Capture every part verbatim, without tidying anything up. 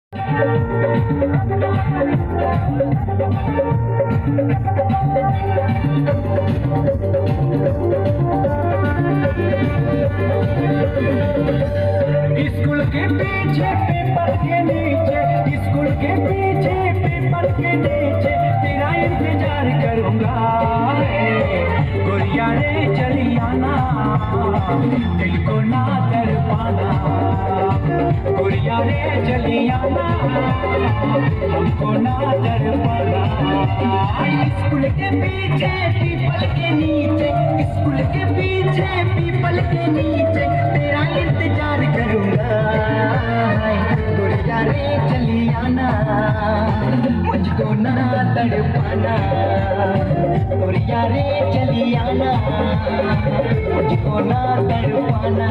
School के पीछे paper के नीचे, स्कूल के पीछे पेपर के नीचे तेरा इंतजार करूंगा। गोरिया रे चली आना, दिल को ना तड़पाना। गोरिया रे चली आना, हमको ना तड़पाना। स्कूल के पीछे पीपल के नीचे, स्कूल के पीछे पीपल के नीचे तेरा इंतजार करूंगा। गोरिया रे चली आना, मुझको ना तड़पाना। गोरिया रे चली आना, मुझको ना तड़पाना।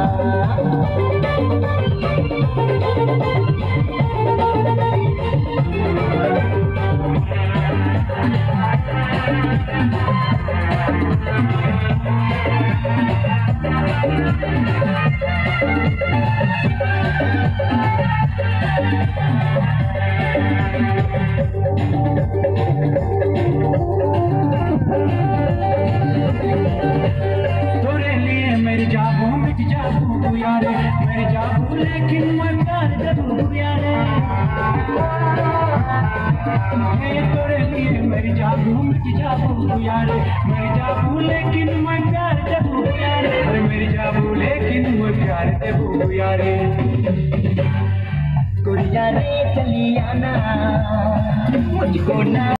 यारे मैं जाऊं लेकिन मैं प्यार करूं यारे, मैं तेरे लिए मैं जाऊं मैं जाऊं यारे, मैं जाऊं लेकिन मैं प्यार करूं यारे, मैं जाऊं लेकिन मैं प्यार करूं यारे। गोरिया रे चली आना, मुझको ना